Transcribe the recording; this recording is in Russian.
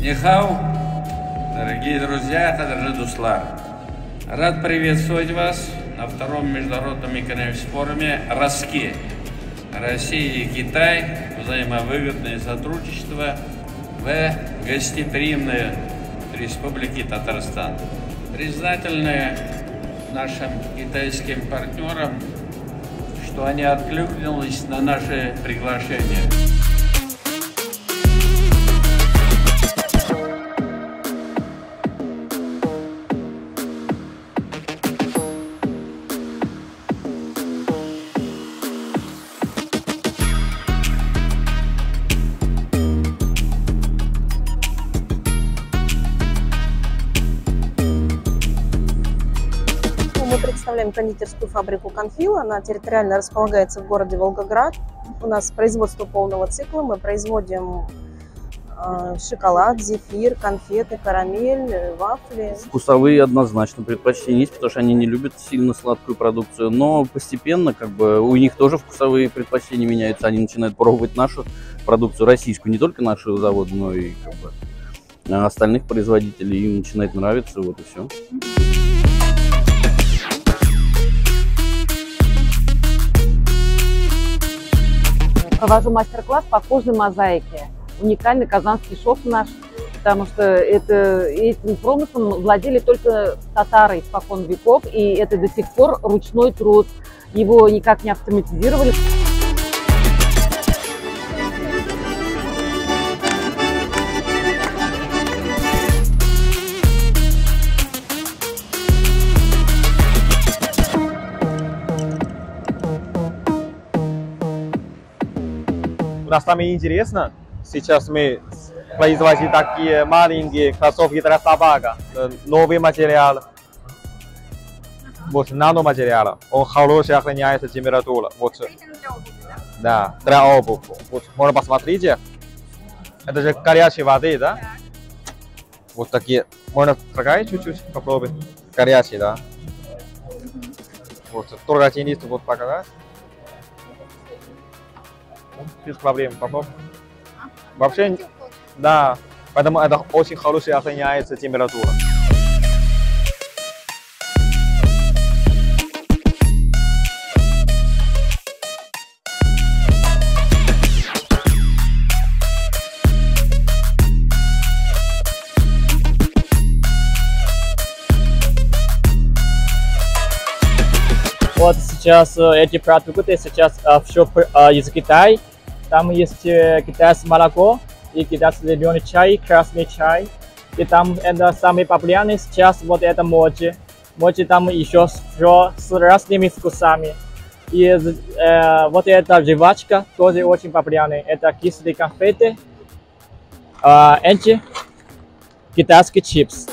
Нихау, дорогие друзья, хадридуслар. Рад приветствовать вас на втором международном экономическом форуме «Раски». Россия и Китай, взаимовыгодное сотрудничество в гостеприимной Республике Татарстан. Признательны нашим китайским партнерам, что они откликнулись на наше приглашение. Мы представляем кондитерскую фабрику «Конфил». Она территориально располагается в городе Волгоград. У нас производство полного цикла. Мы производим шоколад, зефир, конфеты, карамель, вафли. Вкусовые однозначно предпочтения есть, потому что они не любят сильно сладкую продукцию. Но постепенно у них тоже вкусовые предпочтения меняются. Они начинают пробовать нашу продукцию, российскую, не только нашу заводу, но и остальных производителей. Им начинает нравиться, вот и все. Провожу мастер-класс по кожной мозаике. Уникальный казанский шов наш, потому что этим промыслом владели только татары испокон веков, и это до сих пор ручной труд. Его никак не автоматизировали. У нас самое интересно, сейчас мы производим такие маленькие кроссовки для собак, новый материал, вот наноматериал, он хорошо охраняет температуру, вот, да, для обуви, вот, можно посмотрите, это же горячей воды, да, вот такие, можно трогать чуть-чуть, попробуй, горячий, да, вот, только тенистый, вот показать. Без проблем, попробуй. Вообще, да, поэтому это очень хорошо охраняется температура. Вот сейчас эти продукты сейчас все из Китая. Там есть китайское молоко и китайский зеленый чай, красный чай. И там это самый популярный сейчас вот это моджи. Моджи там еще все с разными вкусами. И вот эта жвачка тоже очень популярная. Это кислые конфеты, китайский чипс.